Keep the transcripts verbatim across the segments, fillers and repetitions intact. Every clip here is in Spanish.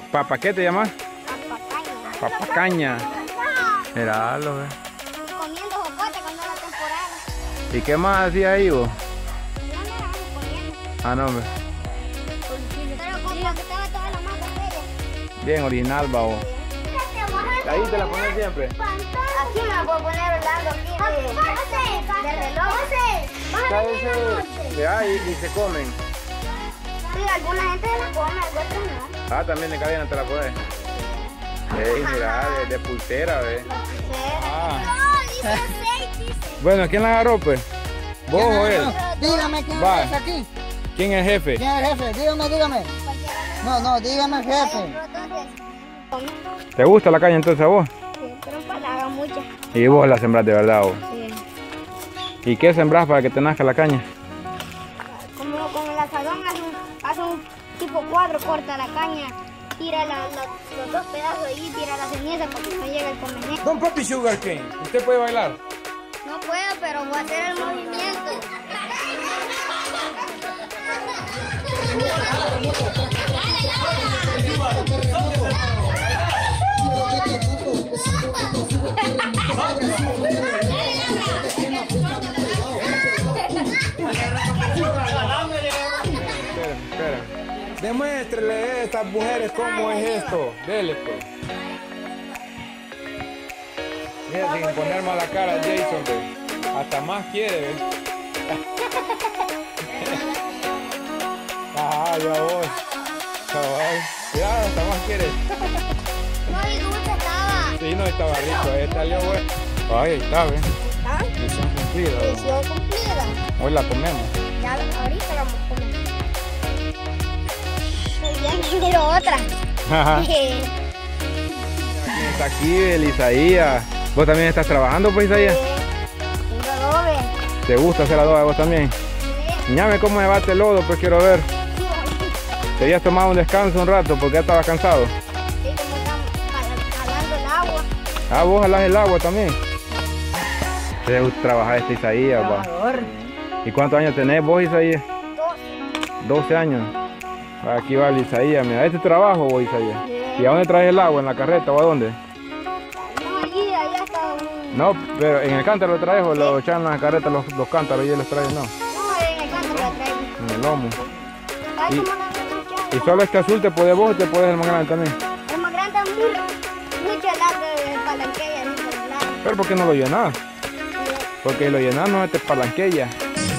¿Papa qué te llamas? Papacaña. Papacaña. Míralo, ve. Y comiendo jocote cuando era temporada. ¿Y qué más hacía ahí vos? No, no, no, comiendo. Ah, no, ve. Pero como que estaba toda la mata seria. Bien original, babo. Ahí te la pones siempre. Aquí me la puedo poner hablando aquí de, de reloj. Cállese. De ahí y se comen. Sí, alguna gente la come, otros no. Ah, también de cadena te la pones. Ey, mira, de, de pulsera, ve. Ah. No, dice aceite, dice. Bueno, ¿quién la agarró, pues? ¿Vos o él? Dígame quién Va. es aquí. ¿Quién es el jefe? ¿Quién es el jefe? Dígame, dígame. No, no, dígame el jefe. ¿Te gusta la caña entonces a vos? Sí, pero empalaga mucho. Y vos la sembrás de verdad, vos. Sí. ¿Y qué sembrás para que te nazca la caña? Como con el asadón hace un, hace un tipo cuadro, corta la caña, tira la, la, los dos pedazos ahí, tira la ceniza para que no llegue el conveniente. Don Papi Sugar Cane, ¿usted puede bailar? No puedo, pero voy a hacer el movimiento. Espérame, espérame. Demuéstrele a estas mujeres cómo es esto. Dele, pues. Mira, sin poner mala cara a Jason, ve. Hasta más quiere, ¿ves? Ah, ya vos. Cabal. Ya, hasta más quiere. No, y dulce estaba. Sí, no, estaba rico. Ahí salió, güey. Ay, ahí está, ¿ves? ¿Ah? Misión cumplida. ¿Ves? Misión cumplida. Hoy la comemos. Ya, ahorita la vamos a comer. Ya quiero otra. Ajá. Sí. ¿Quién está aquí? El Isaías. ¿Vos también estás trabajando, pues, Isaías? Tengo adobe. ¿Te gusta hacer adobe vos también? Sí. Ñame, ¿cómo llevaste el lodo? Pues quiero ver. ¿Te habías tomado un descanso un rato porque ya estabas cansado? Sí, como estamos jal- jalando el agua. Ah, vos jalás el agua también. Te gusta trabajar este Isaías, va. ¿Y cuántos años tenés vos, Isaías? Dos. doce años. Aquí va el Isaías, mira, este trabajo vos, Isaías. Sí. ¿Y a dónde traes el agua? ¿En la carreta o a dónde? No, allí, allá está un... No, pero en el cántaro lo traes o lo echan en la carreta los, los cántaros y él los trae, no. No, en el canto la traigo. En el lomo. Ay, Y- como la muchacha. ¿Y solo este azul te puede vos o te puedes el más grande también? El más grande es muy, mucho largo de palanquilla, no por el lado. Pero ¿por qué no lo llenás? Porque si lo llenás no te palanqueya.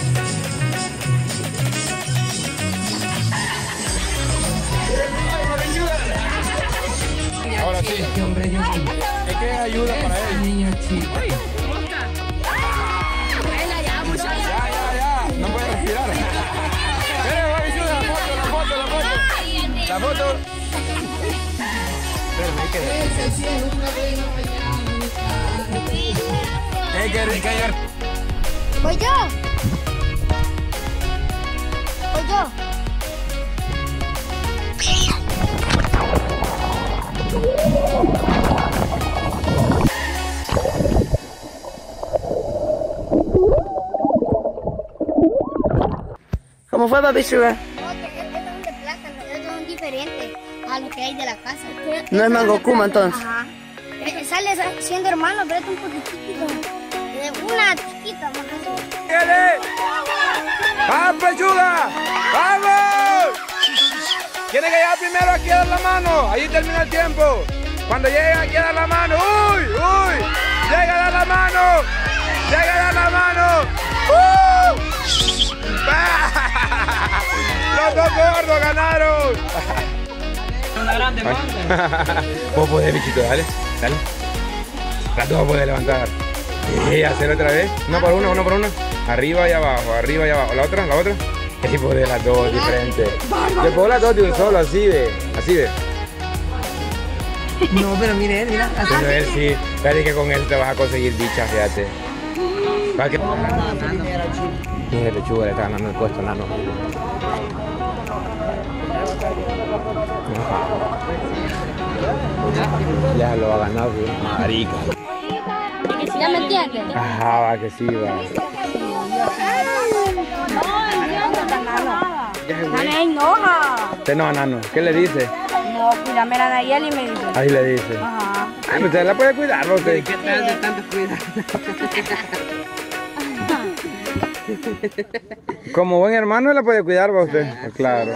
Ahora sí. Es que es ayuda para él. Ya, ya, ya. No puede respirar. Espera, va a decir la foto, la foto, la foto. La foto. Espera, hay que... Hay que, hay que llegar. Voy yo. Voy yo. ¿Cómo fue, Papi Sugar? No, que estos son de plátano, estos son diferentes a lo que hay de la casa. No es mango kuma entonces. Ajá. Eh, Sale sa- siendo hermano, pero es un poquitito. De una chiquita, más o menos. ¡Quiere! ¡Vamos, pechuga! ¡Vamos! Tiene que llegar primero aquí a dar la mano. Ahí termina el tiempo. Cuando lleguen aquí a dar la mano. ¡Uy! ¡Uy! ¡Llega a dar la mano! ¡Llega a dar la mano! ¡Uh! ¡Los dos gordos ganaron! Una grande manga. Vos podés, bichito, dale. Dale. Las dos podés levantar. Y hacer otra vez. Uno por uno, uno por uno. Arriba y abajo, arriba y abajo. La otra, la otra. Y podés las dos diferentes. Te puedo las dos de un solo, así de. Así de. No, pero mire, mira. Así. Pero él sí. Dale que con él te vas a conseguir dicha, fíjate. ¿Para qué? Mira, lechuga le está ganando el puesto, nano. Ya lo ha ganado, marica. ¿Ya me entiendes? Ajá, va que sí, va. No me enoja. Usted no, nano. ¿Qué le dice? No, No, cuídame la Nayeli, me dice. Ahí le dice. Ajá. Ay, usted la puede cuidar, ¿no? Usted. ¿Qué tal de tanto cuidado? Como buen hermano la puede cuidar, ¿va usted? Claro.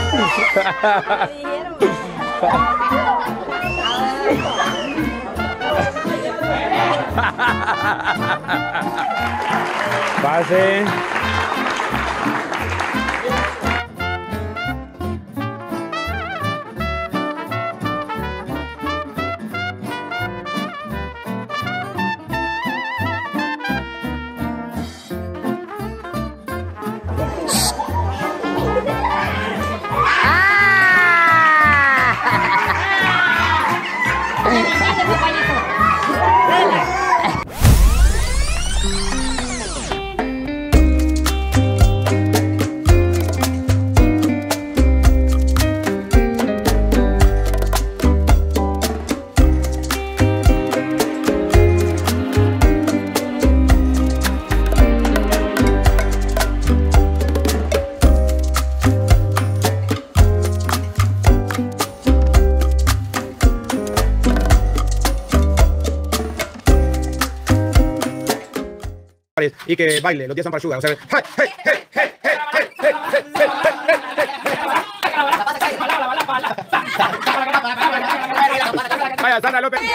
Pase. Y que baile los diez son para Sugar. O sea, hey, hey, hey, hey, hey, hey, hey, hey, hey, hey. Vaya, Sandra López.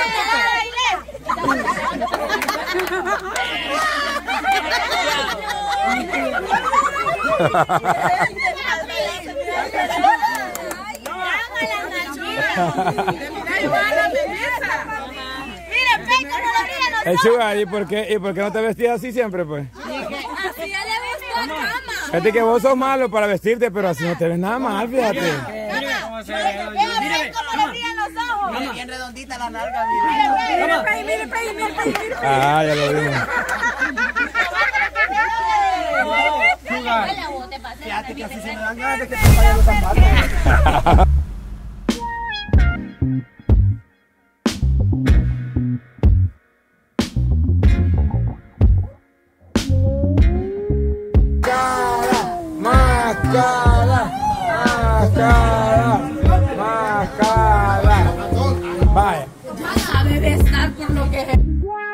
El Sugar, ¿y por qué, y por qué no te vestías así siempre, pues? Así ya le gustó a cama. Fíjate que vos sos malo para vestirte, pero así no te ves nada mal, fíjate. Mire cómo le brillan los ojos. Bien redondita la narga, mire. Mire, mire, mire, mire, mire. Ah, ya lo vimos. Fíjate que así se me dan ganas de que te vayan los zapatos. Máscara, máscara, máscara. Vaya. Ya sabe besar por lo que es.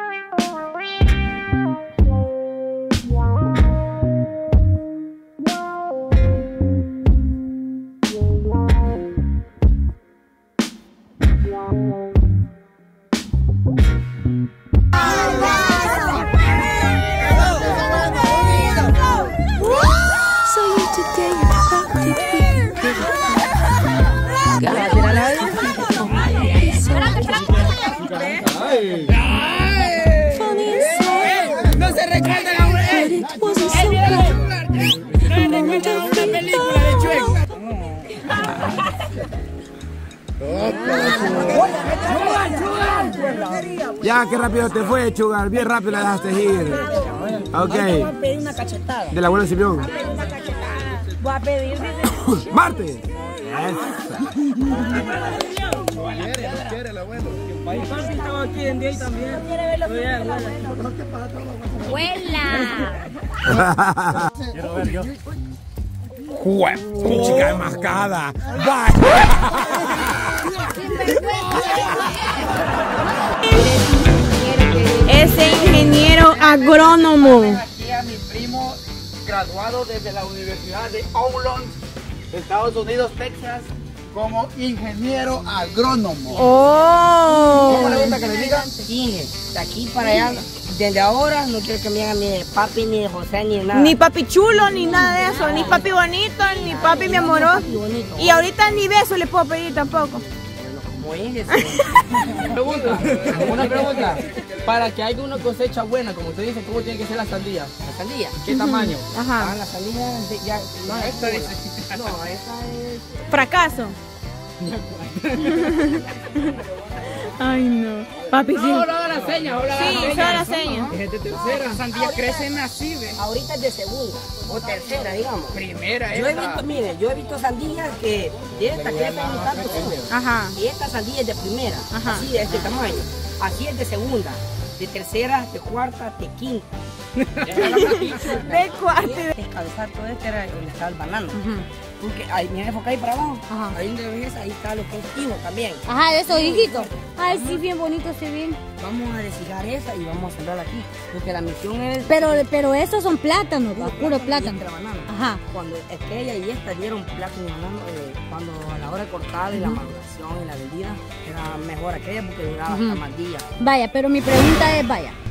No se recuerda la mujer. Una película de Chueco. Ya, qué rápido te fue, Sugar. Bien rápido la dejaste ir. Ok. Voy a pedir una cachetada. Del abuelo Silvión. Voy a pedir, dice. Marte. Papi estaba aquí en día también. Abuela. Quiero ver yo. ¡Jue! ¡Chica enmascada! ¡Vaya! Ese ingeniero agrónomo. Aquí a mi primo graduado desde la Universidad de Oulon, Estados Unidos, Texas, como ingeniero agrónomo. Oh. ¿Cómo le gusta que le digan? Inge, de aquí para allá, desde ahora no quiero que me digan ni papi, ni José, ni nada. Ni papi chulo, ni nada de eso. Ni papi bonito, ni papi mi amoroso. Y ahorita ni beso le puedo pedir tampoco. Como Inge, sí. Pregunta, una pregunta. Para que haya una cosecha buena, como usted dice, ¿cómo tiene que ser la sandía? ¿La sandía? ¿Qué tamaño? Ajá. Ah, la sandía de, ya, no, esta es, no, esa es... Fracaso. Ay, no. Papi, sí. No, no haga la seña, no haga Sí, la solo seña. la seña. Es de tercera. La sandía crece así, ¿ve? Ahorita es de segunda o tercera, digamos. Primera yo he visto, mire, yo he visto sandías que de esta crecen un tanto, Ajá. y esta sandía es de primera, Ajá. así de este tamaño. Aquí es de segunda, de tercera, de cuarta, de quinta. De cuate. Descalzar todo este era donde estaba el banano. Porque ahí, mira, enfoca ahí para abajo. Ajá. Ahí donde ves, ahí está lo que es higo también. Ajá, de esos hijitos. Ay, sí, bien bonito se ven. Vamos a deshigar esa y vamos a sembrar aquí. Porque la misión es... Pero, pero esos son plátanos, va, puro plátano. Y entre banano. Ajá. Cuando aquella y esta dieron plátano y banano, eh, cuando a la hora de cortar y la maduración y la vendida, era mejor aquella porque duraba hasta más días. Vaya, pero mi pregunta es, vaya,